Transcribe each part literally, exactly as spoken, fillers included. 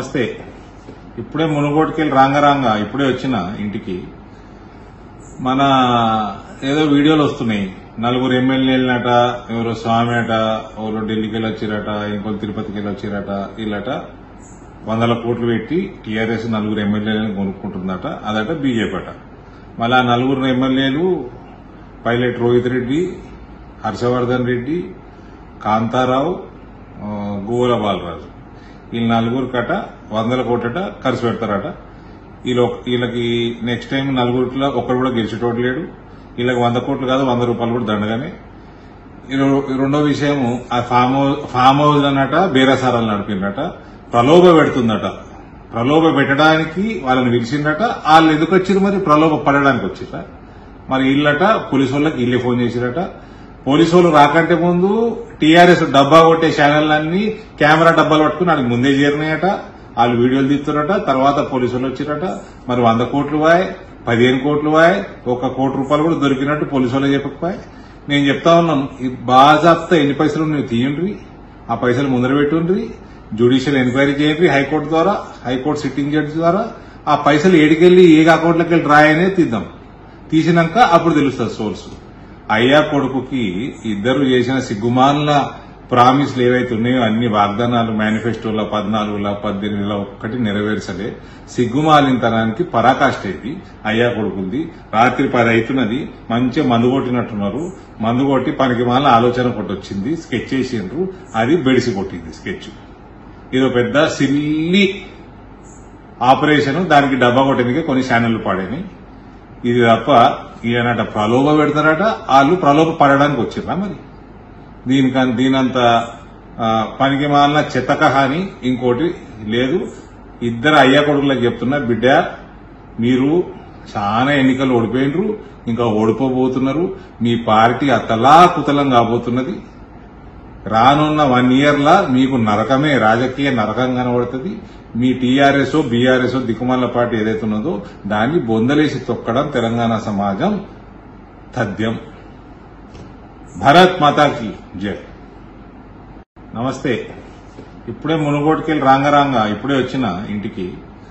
నమస్తే. ఇప్పుడే మునుగోటుకెళ్ళి రాంగరాంగా ఇప్పుడే వచ్చిన ఇంటికి. మన ఏదో వీడియోలు వస్తున్నాయి, నలుగురు ఎమ్మెల్యేలనట, ఎవరో స్వామి అట, ఎవరో ఢిల్లీకి వెళ్ళి వచ్చిరట, ఇంకొక తిరుపతికి వెళ్ళి వచ్చిరట, వీళ్ళట వందల కోట్లు పెట్టి టీఆర్ఎస్ నలుగురు ఎమ్మెల్యేలను కొనుక్కుంటుందట. అదట బీజేపీ అట. మళ్ళా నలుగురు ఎమ్మెల్యేలు పైలట్ రోహిత్ రెడ్డి, హర్షవర్ధన్ రెడ్డి, కాంతారావు, గువ్వల బాలరాజు, వీళ్ళు నలుగురు కట వందల కోట్లట ఖర్చు పెడతారట. వీళ్ళు వీళ్ళకి నెక్స్ట్ టైం నలుగురిలో ఒకరు కూడా గెలిచేటోడు లేడు. వీళ్ళకి వంద కోట్లు కాదు వంద రూపాయలు కూడా దండగానే. రెండో విషయము, ఆ ఫామ్ హౌస్ ఫామ్ హౌస్ అన్నట బేరసారాలు నడిపిందట, ప్రలోభ పెడుతుందట. ప్రలోభ పెట్టడానికి వాళ్ళని పిలిచిందట. వాళ్ళు ఎందుకు వచ్చిరు మరి? ప్రలోభ పడడానికి వచ్చిట. మరి ఇల్లట పోలీసు వాళ్ళకి ఇల్లే ఫోన్ చేసిరట. పోలీసు వాళ్ళు రాకంటే ముందు టీఆర్ఎస్ డబ్బా కొట్టే ఛానళ్ళన్నీ కెమెరా డబ్బాలు పట్టుకుని వాళ్ళకి ముందే చేరినాయట. వాళ్ళు వీడియోలు తీస్తున్నట. తర్వాత పోలీసు వాళ్ళు వచ్చిరట. మరి వంద కోట్లు వాయ్, పదిహేను కోట్లు వాయ్, ఒక కోటి రూపాయలు కూడా దొరికినట్టు పోలీసు వాళ్ళే చెప్పకపోయి. నేను చెప్తా ఉన్నాను, ఈ బాజాప్తా ఎన్ని పైసలు నువ్వు తీయండి, ఆ పైసలు ముందర పెట్టుండ్రి, జ్యుడిషియల్ ఎంక్వైరీ చేయండి హైకోర్టు ద్వారా, హైకోర్టు సిట్టింగ్ జడ్జి ద్వారా. ఆ పైసలు ఏడికెళ్లి ఏ అకౌంట్లోకి వెళ్ళి రాయనే తీద్దాం. తీసినాక అప్పుడు తెలుస్తుంది సోర్స్. అయ్యా కొడుకుకి ఇద్దరు చేసిన సిగ్గుమాన్ల ప్రామిస్లు ఏవైతే ఉన్నాయో అన్ని వాగ్దానాలు మేనిఫెస్టోలో పద్నాలుగుల పద్దెనిమిదిలో ఒక్కటి నెరవేర్చలే. సిగ్గుమాలినతనానికి పరాకాష్ట ఇది అయ్యా కొడుకుంది. రాత్రి పది అవుతున్నది, మంచిగా మందు కొట్టినట్టున్నారు. మందు కొట్టి పనికి మాల ఆలోచన కొట్టొచ్చింది, స్కెచ్ చేసిండ్రు, అది బెడిసి కొట్టింది స్కెచ్. ఇదో పెద్ద సిల్లీ ఆపరేషన్. దానికి డబ్బా కొట్టేందుకే కొన్ని ఛానళ్లు పాడేని. ఇది తప్ప ఈయనట ప్రలోభ పెడతారట. వాళ్ళు ప్రలోభ పడడానికి వచ్చిర్రా మరి? దీనికని దీనంత పనికి మాలిన చెత్తక హాని ఇంకోటి లేదు. ఇద్దరు అయ్యా కొడుకులకు చెప్తున్నా, బిడ్డ మీరు చాలా ఎన్నికలు ఓడిపోయినరు, ఇంకా ఓడిపోబోతున్నారు. మీ పార్టీ అతలా కుతలం కాబోతున్నది. రానున్న వన్ ఇయర్ లా మీకు నరకమే, రాజకీయ నరకం కనబడుతుంది. మీ టీఆర్ఎస్ బీఆర్ఎస్ దిక్కుమాల పార్టీ ఏదైతే ఉన్నదో దాన్ని బొందలేసి తొక్కడం తెలంగాణ సమాజం తథ్యం. భారత్ మాతాకి జై. నమస్తే. ఇప్పుడే మునుగోటుకెళ్ళి రాంగరాంగా ఇప్పుడే వచ్చిన ఇంటికి.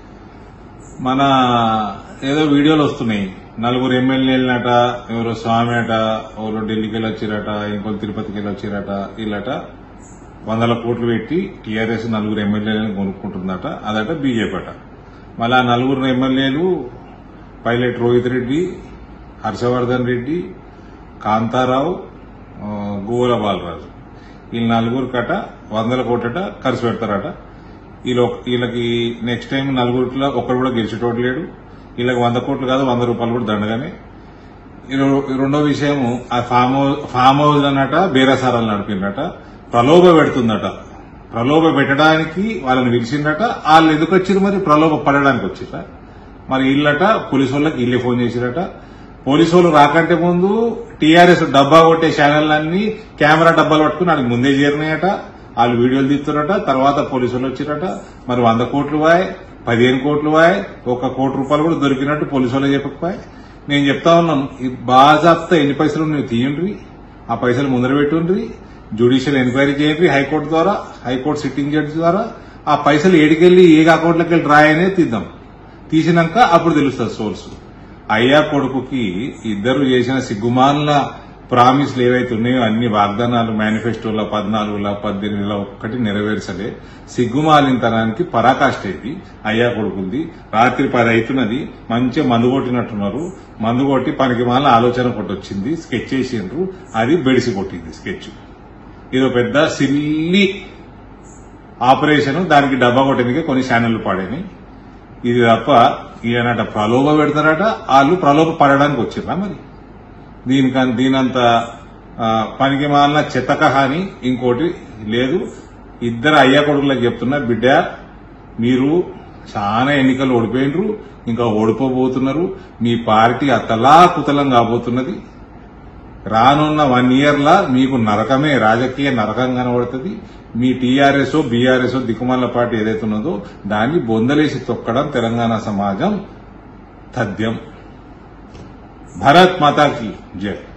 మన ఏదో వీడియోలు వస్తున్నాయి, నలుగురు ఎమ్మెల్యేలనట, ఎవరో స్వామి అట, ఎవరో ఢిల్లీకి వెళ్ళి వచ్చిరట, ఇంకొక తిరుపతికి వెళ్ళి వచ్చిరట, వీళ్ళట వందల కోట్లు పెట్టి టీఆర్ఎస్ నలుగురు ఎమ్మెల్యేలను కొనుక్కుంటుందట. అదట బీజేపీ అట. మళ్ళా నలుగురు ఎమ్మెల్యేలు పైలట్ రోహిత్ రెడ్డి, హర్షవర్ధన్ రెడ్డి, కాంతారావు, గువ్వల బాలరాజు, వీళ్ళు నలుగురు కట వందల కోట్లట ఖర్చు పెడతారట. వీళ్ళు వీళ్ళకి నెక్స్ట్ టైం నలుగురిలో ఒకరు కూడా గెలిచేటోడు లేడు. వీళ్ళకి వంద కోట్లు కాదు వంద రూపాయలు కూడా దండగానే. రెండో విషయము, ఆ ఫామ్ హౌస్ ఫామ్ హౌస్ అన్నట బేరసారాలు నడిపిందట, ప్రలోభ పెడుతుందట. ప్రలోభ పెట్టడానికి వాళ్ళని పిలిచిందట. వాళ్ళు ఎందుకు వచ్చిరు మరి? ప్రలోభ పడడానికి వచ్చిట. మరి ఇల్లట పోలీసు వాళ్ళకి ఇల్లే ఫోన్ చేసిరట. పోలీసు వాళ్ళు రాకంటే ముందు టీఆర్ఎస్ డబ్బా కొట్టే ఛానళ్ళన్నీ కెమెరా డబ్బాలు పట్టుకుని వాళ్ళకి ముందే చేరినాయట. వాళ్ళు వీడియోలు తీస్తున్నట. తర్వాత పోలీసు వాళ్ళు వచ్చిరట. మరి వంద కోట్లు వాయ్, పదిహేను కోట్లు వాయ్, ఒక కోటి రూపాయలు కూడా దొరికినట్టు పోలీసు వాళ్ళే చెప్పకపోయి. నేను చెప్తా ఉన్నాను, ఈ బాజాప్తా ఎన్ని పైసలు నువ్వు తీయండి, ఆ పైసలు ముందర పెట్టుండ్రి, జ్యుడిషియల్ ఎంక్వైరీ చేయండి హైకోర్టు ద్వారా, హైకోర్టు సిట్టింగ్ జడ్జి ద్వారా. ఆ పైసలు ఏడికెళ్లి ఏ అకౌంట్లోకి వెళ్ళి రాయనే తీద్దాం. తీసినాక అప్పుడు తెలుస్తుంది సోర్స్. అయ్యా కొడుకుకి ఇద్దరు చేసిన సిగ్గుమాన్ల ప్రామిస్లు ఏవైతే ఉన్నాయో అన్ని వాగ్దానాలు మేనిఫెస్టోలో పద్నాలుగుల పద్దెనిమిదిలో ఒక్కటి నెరవేర్చలే. సిగ్గుమాలినతనానికి పరాకాష్ట ఇది అయ్యా కొడుకుంది. రాత్రి పది అవుతున్నది, మంచిగా మందు కొట్టినట్టున్నారు. మందు కొట్టి పనికి మాల ఆలోచన కొట్టొచ్చింది, స్కెచ్ చేసిండ్రు, అది బెడిసి కొట్టింది స్కెచ్. ఇదో పెద్ద సిల్లీ ఆపరేషన్. దానికి డబ్బా కొట్టేందుకే కొన్ని ఛానళ్లు పాడేని. ఇది తప్ప ఈయనట ప్రలోభ పెడతారట. వాళ్ళు ప్రలోభ పడడానికి వచ్చిర్రా మరి? దీనికని దీనంత పనికి మాలిన చెత్తక హాని ఇంకోటి లేదు. ఇద్దరు అయ్యా కొడుకులకు చెప్తున్నా, బిడ్డ మీరు చాలా ఎన్నికలు ఓడిపోయినరు, ఇంకా ఓడిపోబోతున్నారు. మీ పార్టీ అతలా కుతలం కాబోతున్నది. రానున్న వన్ ఇయర్ లా మీకు నరకమే, రాజకీయ నరకం కనబడుతుంది. మీ టీఆర్ఎస్ బీఆర్ఎస్ దిక్కుమాల పార్టీ ఏదైతే ఉన్నదో దాన్ని బొందలేసి తొక్కడం తెలంగాణ సమాజం తథ్యం. భారత్ మాతాకి జై.